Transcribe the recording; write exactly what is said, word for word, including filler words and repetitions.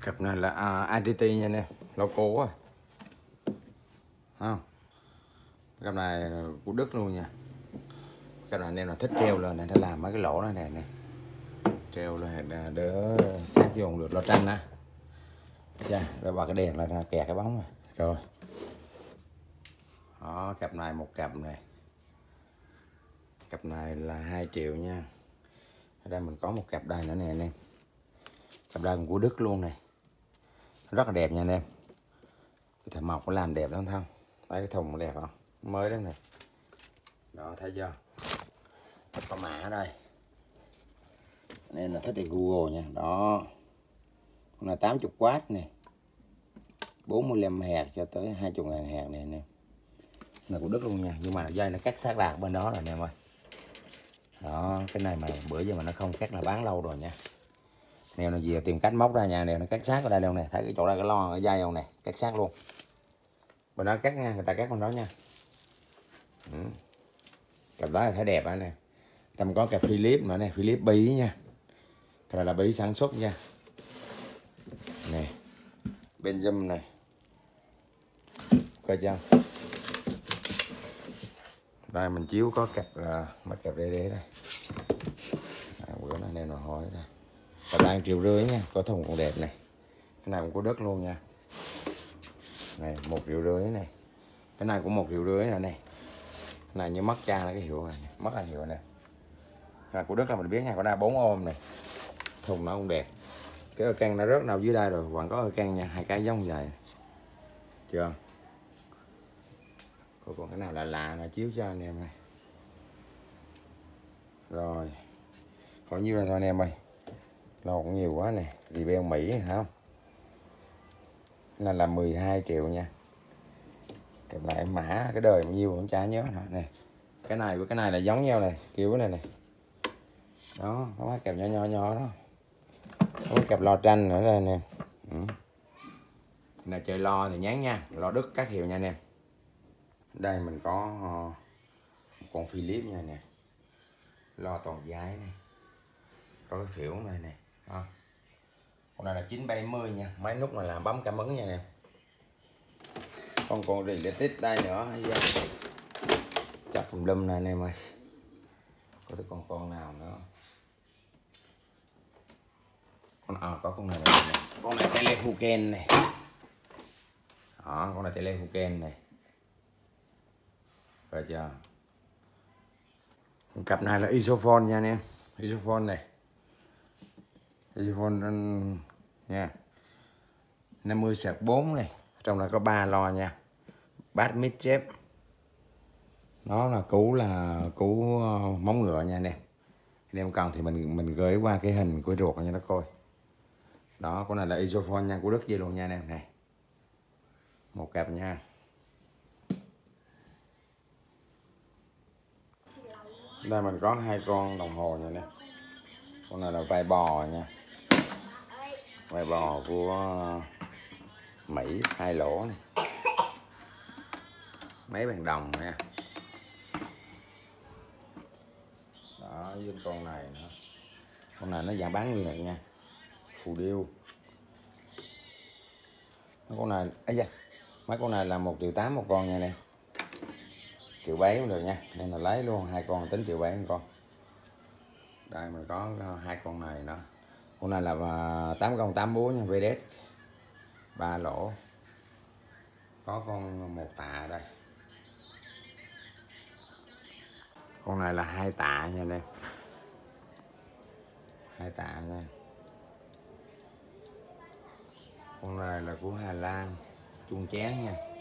Cặp này là uh, i tê tê nha anh em, logo á, không? Cặp này của Đức luôn nha. Cặp này anh em là thích treo lên này, nó làm mấy cái lỗ này nè, nè. Treo lên đỡ sát vô được lo tranh á. Chà, rồi vào cái đèn là kẹt cái bóng rồi. Rồi. Đó, cặp này một cặp này. Cặp này là hai triệu nha. Ở đây mình có một cặp đây nữa nè anh em. Cặp đây cũng của Đức luôn này. Rất là đẹp nha anh em. Cái thợ mộc có làm đẹp lắm không? Thấy cái thùng đẹp không? Mới đó này. Đó, thấy chưa? Có mã ở đây. Nên là thích thì Google nha. Đó. Con này tám mươi W này. bốn mươi lăm hạt cho tới hai mươi ngàn hạt này nè. Này của Đức luôn nha. Nhưng mà dây nó cắt sát lạc bên đó rồi anh em ơi. Đó, cái này mà bữa giờ mà nó không cắt là bán lâu rồi nha. Nèo nó về tìm cách móc ra nhà, nèo nó cắt sát ở đây đâu nè, thấy cái chỗ đây cái lo cái dây đâu nè, cắt sát luôn. Bên đó cắt nha, người ta cắt bên đó nha. Ừ. Cặp đó là thấy đẹp á nè. Trong có cặp Philip nữa nè, Philip Bí nha. Cái này là Bí sản xuất nha. Nè. Bên dâm này. Coi chưa? Đây mình chiếu có cặp là mấy cặp đê đê đây. À, bữa nay nên nó hỏi đây. Cặp đang triệu rưỡi nha, có thùng còn đẹp này. Cái này cũng có đất luôn nha. Này, một triệu rưỡi này. Cái này cũng một triệu rưỡi nè này. Cái này như mất cha là cái hiệu này, mất là hiệu này. Cái này của đất là mình biết nha, có đa bốn ôm này. Thùng nó cũng đẹp. Cái can nó rớt nào dưới đây rồi, còn có can nha, hai cái giống dài. Chưa? Còn cái nào là lạ là chiếu cho anh em này. Rồi. Còn nhiêu là thôi anh em ơi. Lo cũng nhiều quá nè, vì beo Mỹ phải không? Nên là mười hai triệu nha. Kẹp lại mã cái đời bao nhiêu cũng chả nhớ nữa nè. Cái này với cái này là giống nhau này, kiểu cái này này. Đó, có cái kẹp nhỏ nhỏ nhỏ đó. Có cái kẹp lo tranh nữa đây nè. Ừ. Này chơi lo thì nhán nha, lo Đức các hiệu nha anh em. Đây mình có một con Philip nha nè. Lo toàn giái này. Có cái phiểu này nè. Đó. Con này là chín bảy mươi nha, máy nút này là bấm cảm ứng nha nè. Con con gì để tít đây nữa hay sao? Chặt tùm lum này anh em ơi. Có cái con con nào nữa? Con à, có con này này, này. Con này Telefuken này. Đó, con này Telefuken này. Rồi chưa? Cặp này là isophone nha anh em. Isophone này. Isophone nha. năm mươi sạc bốn này. Trong này có ba lo nha. Bass mid chép. Nó là cú là cú móng ngựa nha anh em. Anh em cần thì mình mình gửi qua cái hình của ruột cho nó coi. Đó, con này là isophone nha, của Đức gì luôn nha anh em này. Một cặp nha. Đây mình có hai con đồng hồ nha nè. Con này là vai bò nha. Vai bò của Mỹ, hai lỗ này. Mấy bàn đồng nha. Đó, với con này nữa. Con này nó dạng bán nguyên này nha. Phù điêu. Con này, ấy da, mấy con này là một triệu tám một con nha nè. Triệu bảy cũng được nha, nên là lấy luôn hai con tính triệu bảy một con. Đây mình có hai con này nữa. Con này là tám không tám bốn nha, vê đê ét ba lỗ. Có con một tạ đây. Con này là hai tạ nha đây. Hai tạ nha. Con này là của Hà Lan, chuông chén nha.